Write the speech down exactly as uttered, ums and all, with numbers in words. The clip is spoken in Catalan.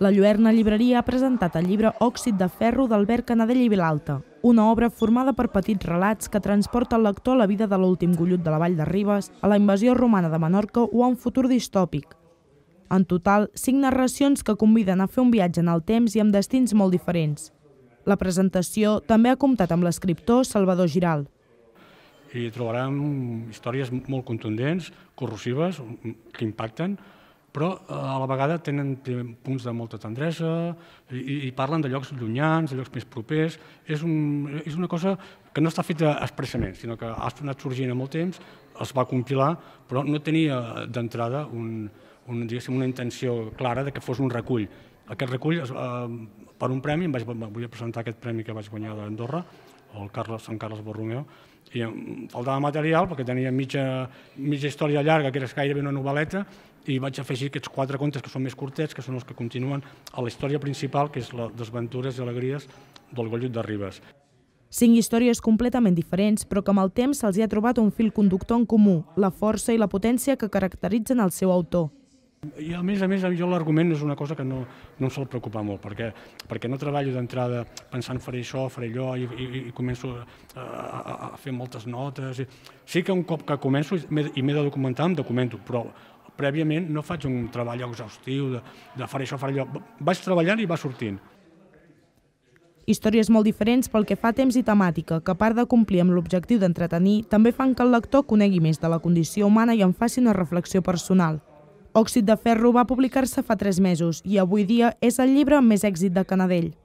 La Lluerna Llibreria ha presentat el llibre Òxid de ferro d'Albert Canadell i Vilalta, una obra formada per petits relats que transporta el lector a la vida de l'últim gollut de la Vall de Ribes, a la invasió romana de Menorca o a un futur distòpic. En total, cinc narracions que conviden a fer un viatge en el temps i amb destins molt diferents. La presentació també ha comptat amb l'escriptor Salvador Giral. I trobarem històries molt contundents, corrosives, que impacten, però a la vegada tenen punts de molta tendresa i parlen de llocs llunyans, de llocs més propers. És una cosa que no està feta expressament, sinó que ha anat sorgint amb el temps, es va compilar, però no tenia d'entrada una intenció clara de que fos un recull. Aquest recull, per un premi, em volia presentar aquest premi que vaig guanyar d'Andorra, el Sant Carles Borromeo, i em faltava material perquè tenia mitja història llarga, que era gairebé una novel·leta, i vaig afegir aquests quatre contes que són més curtets, que són els que continuen a la història principal, que és les desventures i alegries del gollut de Ribes. Cinc històries completament diferents, però que amb el temps se'ls hi ha trobat un fil conductor en comú, la força i la potència que caracteritzen el seu autor. I a més a més, jo l'argument és una cosa que no em sol preocupar molt, perquè no treballo d'entrada pensant faré això, faré allò, i començo a fer moltes notes. Sí que un cop que començo i m'he de documentar, em documento, però prèviament no faig un treball exhaustiu de faré això, faré allò. Vaig treballant i va sortint. Històries molt diferents pel que fa a temps i temàtica, que a part de complir amb l'objectiu d'entretenir, també fan que el lector conegui més de la condició humana i en faci una reflexió personal. Òxid de ferro va publicar-se fa tres mesos i avui dia és el llibre amb més èxit de Canadell.